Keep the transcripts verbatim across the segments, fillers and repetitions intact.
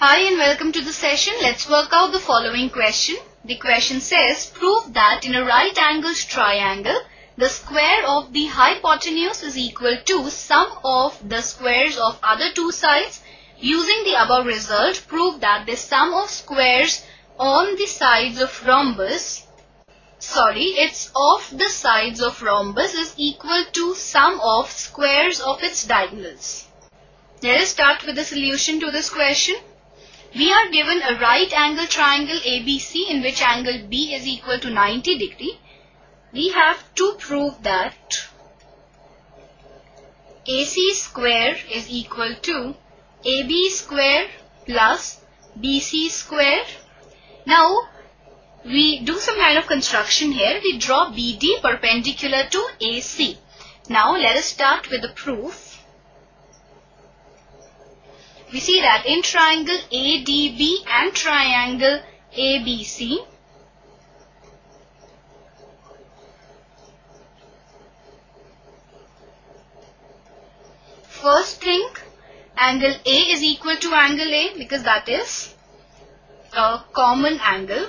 Hi and welcome to the session. Let's work out the following question. The question says, prove that in a right angled triangle, the square of the hypotenuse is equal to sum of the squares of other two sides. Using the above result, prove that the sum of squares on the sides of rhombus, sorry, it's of the sides of rhombus is equal to sum of squares of its diagonals. Let us start with the solution to this question. We are given a right angle triangle A B C in which angle B is equal to ninety degree. We have to prove that A C square is equal to A B square plus B C square. Now we do some kind of construction here. We draw B D perpendicular to A C. Now let us start with the proof. We see that in triangle A D B and triangle A B C, first thing, angle A is equal to angle A because that is a common angle.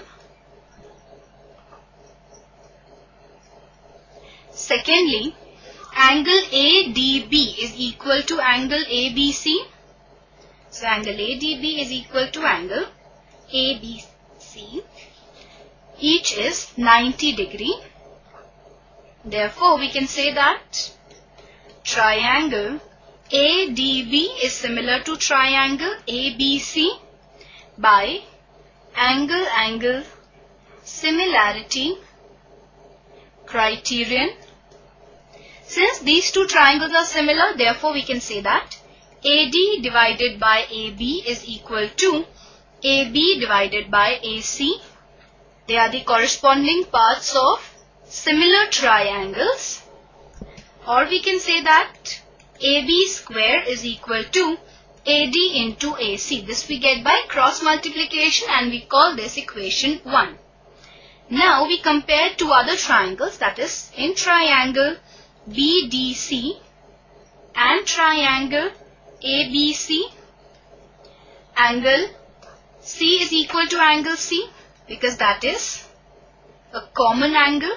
Secondly, angle A D B is equal to angle A B C. So angle A D B is equal to angle A B C. Each is ninety degree. Therefore, we can say that triangle A D B is similar to triangle A B C by angle-angle similarity criterion. Since these two triangles are similar, therefore we can say that A D divided by A B is equal to A B divided by A C. They are the corresponding parts of similar triangles. Or we can say that A B square is equal to A D into A C. This we get by cross multiplication and we call this equation one. Now we compare two other triangles, that is in triangle B D C and triangle A B C, angle C is equal to angle C because that is a common angle.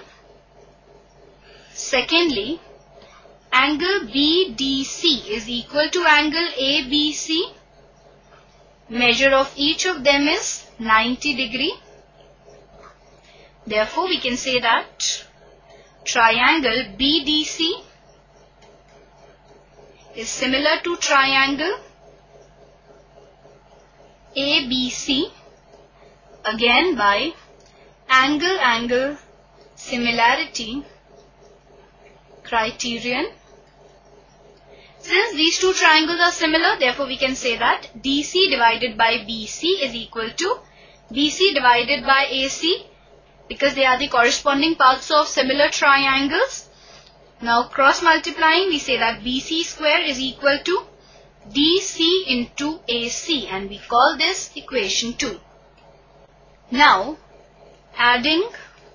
Secondly, angle B D C is equal to angle A B C. Measure of each of them is ninety degree. Therefore, we can say that triangle B D C is similar to triangle A B C again by angle-angle similarity criterion. Since these two triangles are similar, therefore we can say that D C divided by B C is equal to B C divided by A C because they are the corresponding parts of similar triangles. Now cross multiplying, we say that B C square is equal to D C into A C and we call this equation two. Now adding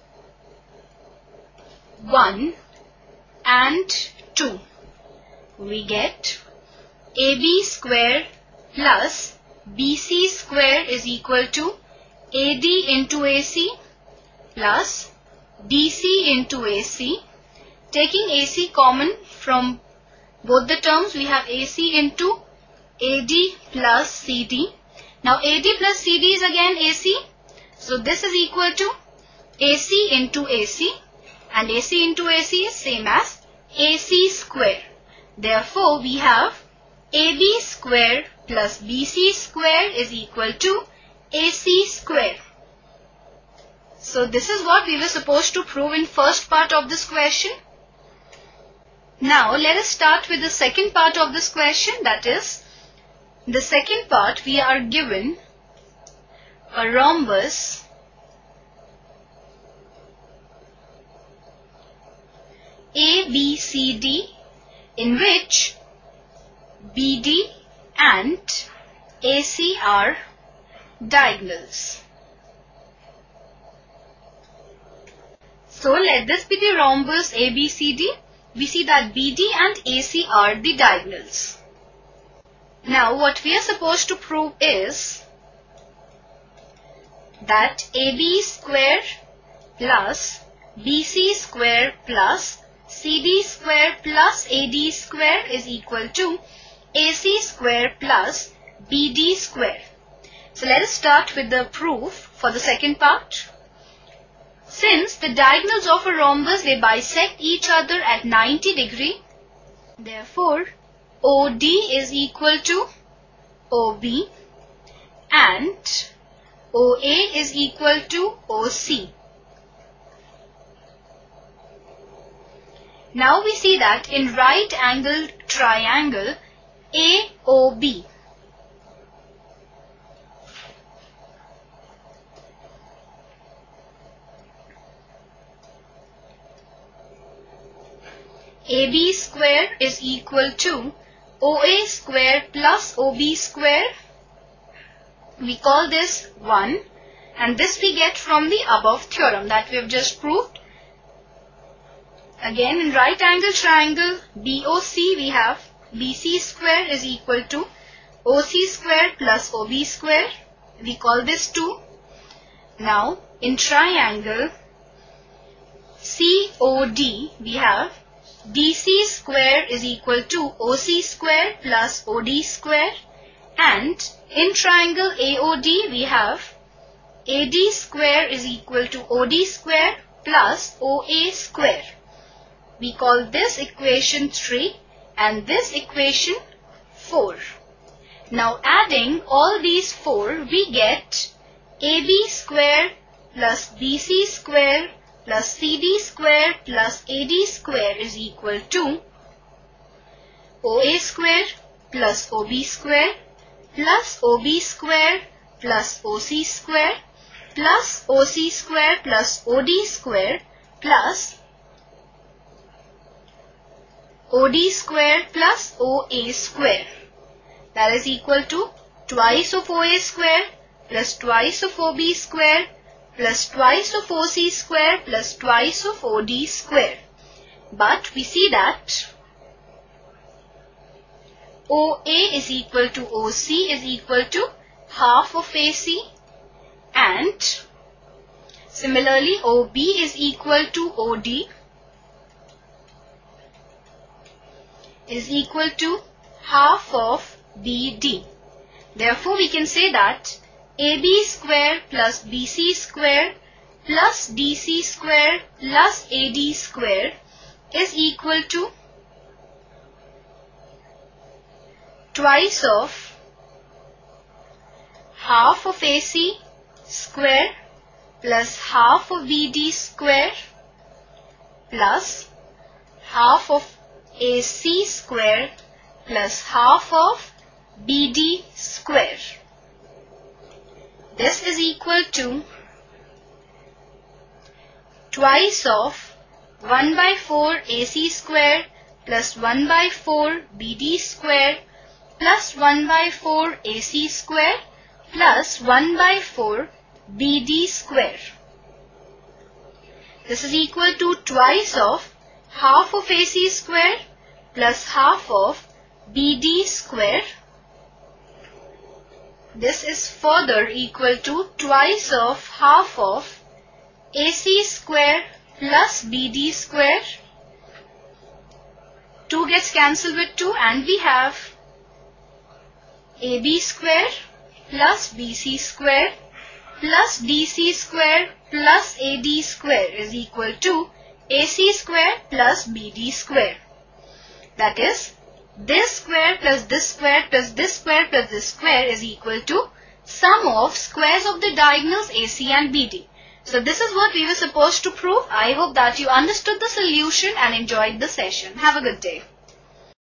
one and two, we get A B square plus B C square is equal to A D into A C plus D C into A C. Taking A C common from both the terms, we have A C into A D plus C D. Now A D plus C D is again A C. So this is equal to A C into A C and A C into A C is same as A C square. Therefore, we have A B square plus B C square is equal to A C square. So this is what we were supposed to prove in first part of this question. Now let us start with the second part of this question, that is, the second part we are given a rhombus A B C D in which B D and A C are diagonals. So let this be the rhombus A B C D. We see that B D and A C are the diagonals. Now what we are supposed to prove is that A B square plus B C square plus C D square plus A D square is equal to A C square plus B D square. So let us start with the proof for the second part. Since the diagonals of a rhombus, they bisect each other at ninety degree, therefore O D is equal to O B and O A is equal to O C. Now we see that in right angled triangle A O B, A B square is equal to O A square plus O B square. We call this one, and this we get from the above theorem that we have just proved. Again, in right angle triangle B O C, we have B C square is equal to O C square plus O B square. We call this two. Now, in triangle C O D, we have D C square is equal to O C square plus O D square, and in triangle A O D we have A D square is equal to O D square plus O A square. We call this equation three and this equation four. Now adding all these four, we get A B square plus B C square plus C D square plus A D square is equal to O A square plus O B square plus O B square plus O C square plus O C square plus O D square plus O D square plus O A square. That is equal to twice of O A square plus twice of O B square plus twice of O C square plus twice of O D square. But we see that O A is equal to O C is equal to half of A C, and similarly O B is equal to O D is equal to half of B D. Therefore, we can say that A B square plus B C square plus D C square plus A D square is equal to twice of half of A C square plus half of B D square plus half of A C square plus half of B D square. This is equal to twice of one by four A C square plus one by four B D square plus one by four A C square plus one by four B D square. This is equal to twice of half of A C square plus half of B D square. This is further equal to twice of half of A C square plus B D square. two gets cancelled with two and we have A B square plus B C square plus D C square plus A D square is equal to A C square plus B D square. That is, this square plus this square plus this square plus this square is equal to sum of squares of the diagonals A C and B D. So this is what we were supposed to prove. I hope that you understood the solution and enjoyed the session. Have a good day.